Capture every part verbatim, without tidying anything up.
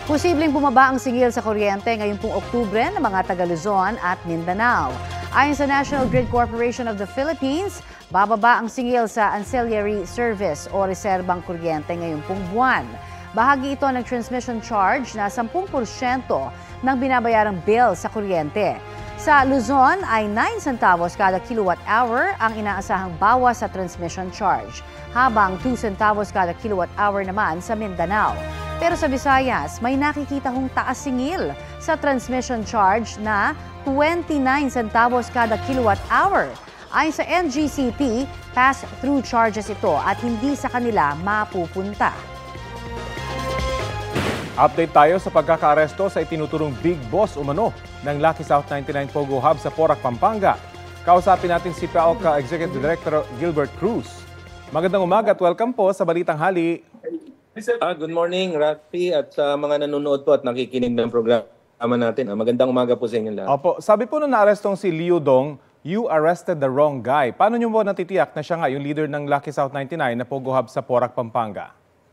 Posibleng bumaba ang singil sa kuryente ngayong pong Oktubre ng mga taga Luzon at Mindanao. Ayon sa National Grid Corporation of the Philippines, bababa ang singil sa ancillary service o reserbang kuryente ngayong pong buwan. Bahagi ito ng transmission charge na ten porsyento ng binabayarang bill sa kuryente. Sa Luzon ay nine centavos kada kilowatt hour ang inaasahang bawas sa transmission charge, habang two centavos kada kilowatt hour naman sa Mindanao. Pero sa Visayas, may nakikita hong taas singil sa transmission charge na twenty-nine centavos kada kilowatt hour. Ayon sa N G C P, pass-through charges ito at hindi sa kanila mapupunta. Update tayo sa pagkakaaresto sa itinuturong Big Boss umano ng Lucky South ninety-nine Pogo Hub sa Porac, Pampanga. Kausapin natin si P A O C A Executive Director Gilbert Cruz. Magandang umaga at welcome po sa Balitang Hali. Ah, good morning, Rafi, at sa mga nanonood po at nakikinig ng programa natin. Ah, magandang umaga po sa inyo lahat. Opo, sabi po nung naarestong si Liu Dong, you arrested the wrong guy. Paano niyo po natitiyak na siya nga yung leader ng Lucky South ninety-nine na Pogo Hub sa Porac, Pampanga?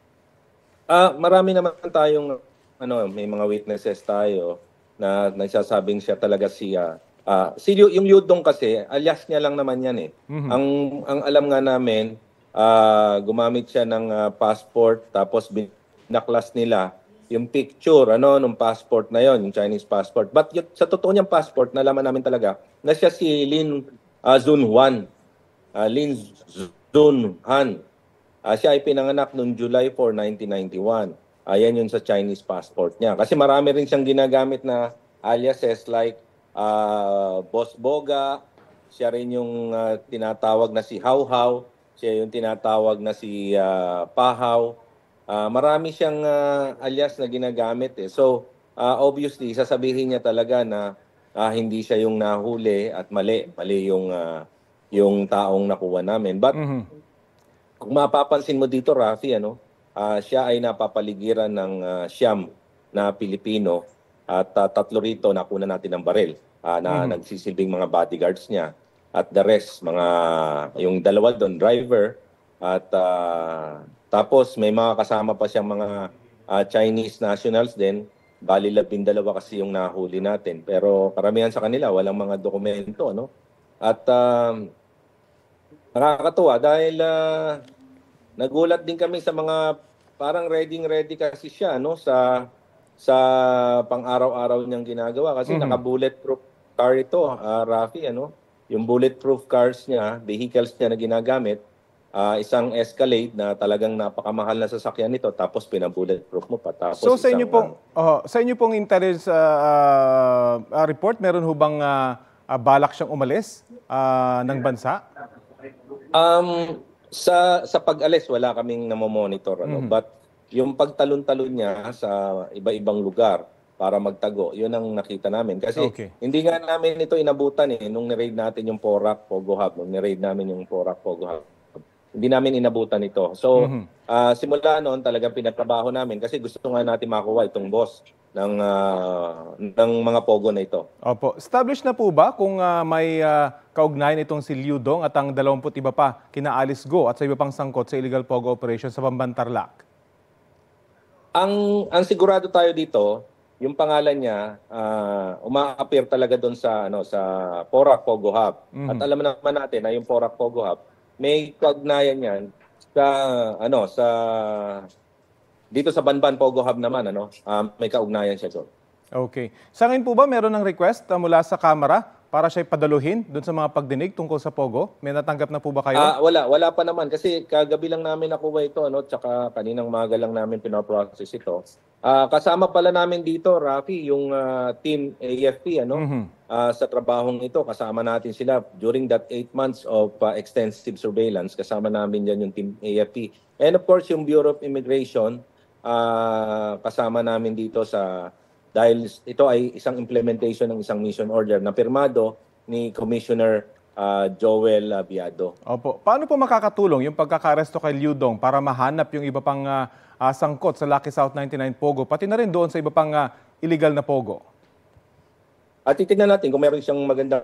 Ah, marami naman tayong ano, may mga witnesses tayo na nagsasabing siya talaga siya. Ah, si Liu, yung Liu Dong kasi, alias niya lang naman yan eh. Mm-hmm. Ang ang alam nga namin, Uh, gumamit siya ng uh, passport, tapos binaklas nila yung picture ano nung passport na yon, yung Chinese passport. But yun, sa totoo niyang passport, nalaman namin talaga na siya si Lin uh, Zunhuan. Uh, Lin Zunhan. Uh, siya ay pinanganak noong July fourth, nineteen ninety-one. Ayan uh, yun sa Chinese passport niya. Kasi marami rin siyang ginagamit na aliases like uh, Boss Boga, siya rin yung uh, tinatawag na si How How, siya yung tinatawag na si uh, Pahaw. Uh, marami siyang uh, alias na ginagamit eh. So, uh, obviously, sasabihin niya talaga na uh, hindi siya yung nahuli at mali. Mali yung, uh, yung taong nakuha namin. But, mm-hmm. kung mapapansin mo dito, Rafi, ano, uh, siya ay napapaligiran ng uh, siyam na Pilipino at uh, tatlo rito nakuha natin ng baril uh, na mm-hmm. nagsisilbing mga bodyguards niya. At the rest, mga, yung dalawa doon, driver, at uh, tapos may mga kasama pa siyang mga uh, Chinese nationals din. Bali labing dalawa kasi yung nahuli natin. Pero karamihan sa kanila, walang mga dokumento. No? At uh, nakakatuwa dahil uh, nagulat din kami sa mga parang ready-ready kasi siya no? sa, sa pang-araw-araw niyang ginagawa. Kasi mm-hmm. naka-bulletproof car ito, uh, Rafi, ano? Yung bulletproof cars niya, vehicles niya na ginagamit, uh, isang Escalade na talagang napakamahal na sasakyan nito, tapos pinabulletproof mo pa. Tapos so sa inyo isang, pong, uh, sa inyo pong intelligence uh, uh, report, meron ho bang uh, uh, balak siyang umalis uh, ng bansa? Um, sa sa pag-alis, wala kaming namomonitor. Ano? Mm-hmm. But yung pagtalon-talon niya sa iba-ibang lugar, para magtago. Yun ang nakita namin. Kasi okay. hindi nga namin ito inabutan eh. Nung ni-raid natin yung Porac Pogo Hub, nung ni-raid namin yung Porac Pogo Hub, hindi namin inabutan ito. So, mm-hmm. uh, simula noon talagang pinagtrabaho namin kasi gusto nga natin makuha itong boss ng, uh, ng mga Pogo na ito. Opo. Established na po ba kung uh, may uh, kaugnayan itong si Liu Dong at ang dalawamput iba pa kina Alice Go at sa iba pang sangkot sa illegal Pogo operation sa Bamban-Tarlac? Ang, ang sigurado tayo dito, yung pangalan niya, uh, uma-appear talaga doon sa ano sa Porac Pogo Hub. Mm-hmm. At alam naman natin na yung Porac Pogo Hub, may kaugnayan yan sa ano sa dito sa Banban Pogo Hub naman ano, um, may kaugnayan siya doon. Okay. Sa ngayon po ba meron ng request uh, mula sa Kamara para siya padaluhin doon sa mga pagdinig tungkol sa Pogo? May natanggap na po ba kayo? Uh, wala, wala pa naman kasi kagabi lang namin nakuha ito ano, tsaka kaninang umaga lang namin pinoprocess ito. Uh, kasama pala namin dito, Rafi, yung uh, team A F P ano, mm-hmm. uh, sa trabahong ito. Kasama natin sila during that eight months of uh, extensive surveillance. Kasama namin dyan yung team A F P. And of course, yung Bureau of Immigration, uh, kasama namin dito sa, dahil ito ay isang implementation ng isang mission order na pirmado ni Commissioner uh, Joel Biado. Opo. Paano po makakatulong yung pagkakaresto kay Liu Dong para mahanap yung iba pang uh, Uh, sangkot sa Lucky South ninety-nine Pogo, pati na rin doon sa iba pang uh, illegal na Pogo? At titignan natin kung meron siyang maganda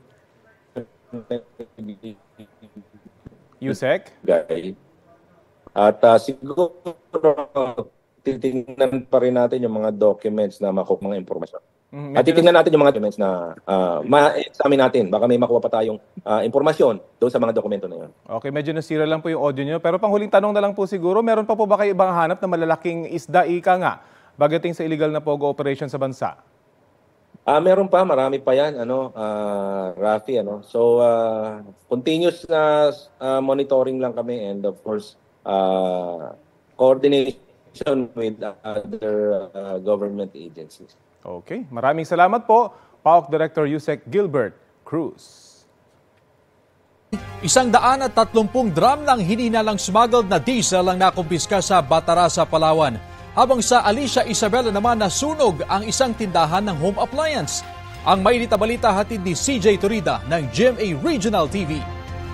Yusek? Guy. At uh, siguro titingnan pa rin natin yung mga documents na makuha mga impormasyon. Mm, At titingnan natin yung mga documents na uh, ma-examine natin. Baka may makuha pa tayong uh, impormasyon doon sa mga dokumento na yun. Okay, medyo nasira lang po yung audio nyo. Pero panghuling tanong na lang po siguro, meron pa po ba kayo ibang hanap na malalaking isda, ika nga, bagating sa illegal na pogo operation sa bansa? Ah, uh, meron pa, marami pa 'yan, ano, uh, Rafi, ano. So, uh, continuous na uh, monitoring lang kami, and of course, uh, coordination with other uh, government agencies. Okay, maraming salamat po, P A O K Director Yusek Gilbert Cruz. Isang daan at tatlumpung drum ng hinihinalang smuggled na diesel ang nakumpiska sa Batarasa, Palawan. Habang sa Alicia Isabela naman nasunog ang isang tindahan ng home appliance. Ang mainit na balita hatid ni C J Torida ng G M A Regional T V.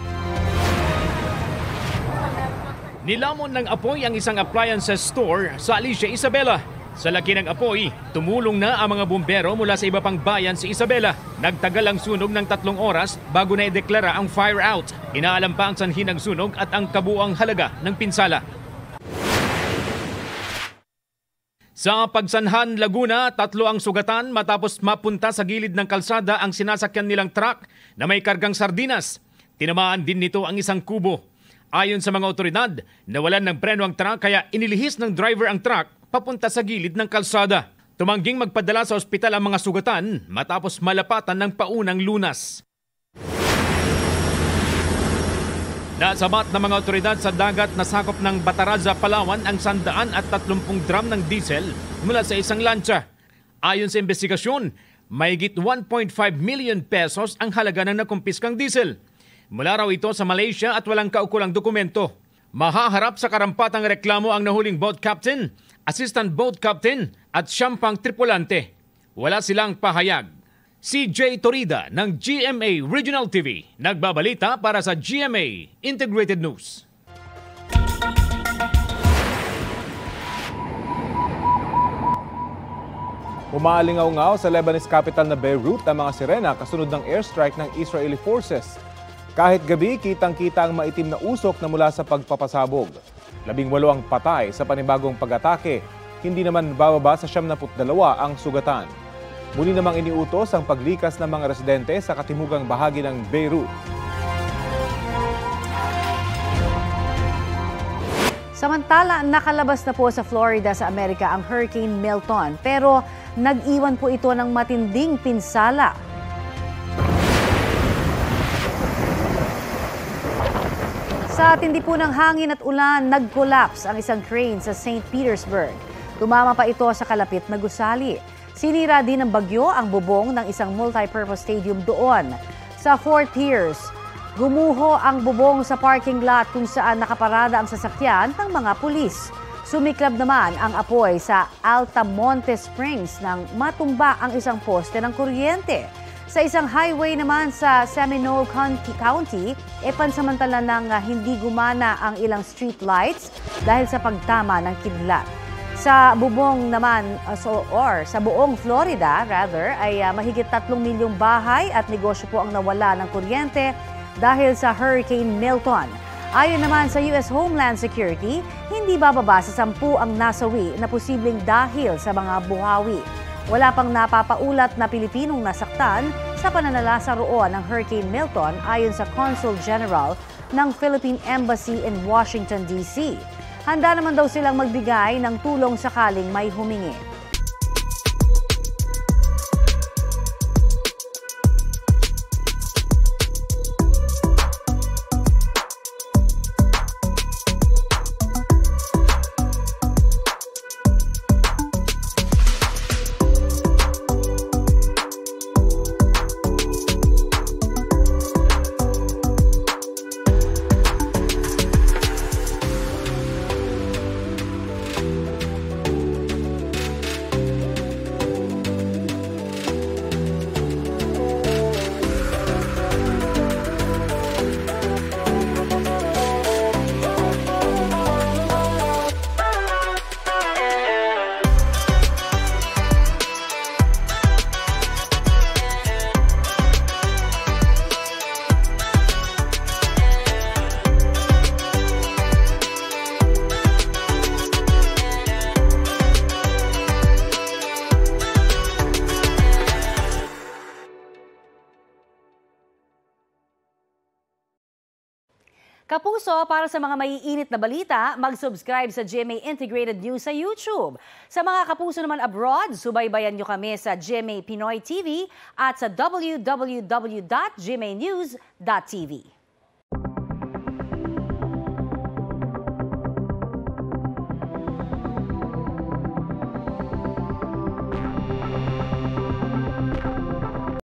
Nilamon ng apoy ang isang appliances store sa Alicia Isabela. Sa laki ng apoy, tumulong na ang mga bumbero mula sa iba pang bayan sa Isabela. Nagtagal ang sunog ng tatlong oras bago na ideklara ang fire out. Inaalam pa ang sanhi ng sunog at ang kabuang halaga ng pinsala. Sa Pagsanhan, Laguna, tatlo ang sugatan matapos mapunta sa gilid ng kalsada ang sinasakyan nilang truck na may kargang sardinas. Tinamaan din nito ang isang kubo. Ayon sa mga otoridad, nawalan ng preno ang truck kaya inilihis ng driver ang truck papunta sa gilid ng kalsada. Tumangging magpadala sa ospital ang mga sugatan matapos malapatan ng paunang lunas. Nasabat ng mga otoridad sa dagat na sakop ng Bataraza, Palawan ang sandaan at tatlumpung drum ng diesel mula sa isang lancha. Ayon sa investigasyon, mahigit one point five million pesos ang halaga ng nakumpiskang diesel. Mula raw ito sa Malaysia at walang kaukulang dokumento. Mahaharap sa karampatang reklamo ang nahuling boat captain, assistant boat captain at siyam pang tripulante. Wala silang pahayag. C J Torida ng G M A Regional T V, nagbabalita para sa G M A Integrated News. Umaalingaw-ngaw sa Lebanese capital na Beirut ang mga sirena kasunod ng airstrike ng Israeli forces. Kahit gabi, kitang-kita ang maitim na usok na mula sa pagpapasabog. Labing walo ang patay sa panibagong pag-atake. Hindi naman bababa sa siyam na dalawa ang sugatan. Muli namang iniutos ang paglikas ng mga residente sa katimugang bahagi ng Beirut. Samantala, nakalabas na po sa Florida sa Amerika ang Hurricane Milton, pero nag-iwan po ito ng matinding pinsala. Sa tindi po ng hangin at ulan, nag-collapse ang isang crane sa Saint Petersburg. Tumama pa ito sa kalapit na gusali. Sinira din ng bagyo ang bubong ng isang multi-purpose stadium doon. Sa Fort Pierce, gumuho ang bubong sa parking lot kung saan nakaparada ang sasakyan ng mga pulis. Sumiklab naman ang apoy sa Altamonte Springs nang matumba ang isang poste ng kuryente. Sa isang highway naman sa Seminole County, e pansamantala nang hindi gumana ang ilang street lights dahil sa pagtama ng kidlat. Sa bubong naman, uh, so, or sa buong Florida, rather, ay uh, mahigit tatlong milyong bahay at negosyo po ang nawala ng kuryente dahil sa Hurricane Milton. Ayon naman sa U S Homeland Security, hindi bababa sa sampu ang nasawi na posibleng dahil sa mga buhawi. Wala pang napapaulat na Pilipinong nasaktan sa pananalasa roon ng Hurricane Milton ayon sa Consul General ng Philippine Embassy in Washington, D C Handa naman daw silang magbigay ng tulong sakaling may humingi. Kapuso, para sa mga maiinit na balita, mag-subscribe sa G M A Integrated News sa YouTube. Sa mga kapuso naman abroad, subaybayan nyo kami sa G M A Pinoy T V at sa w w w dot g m a news dot t v.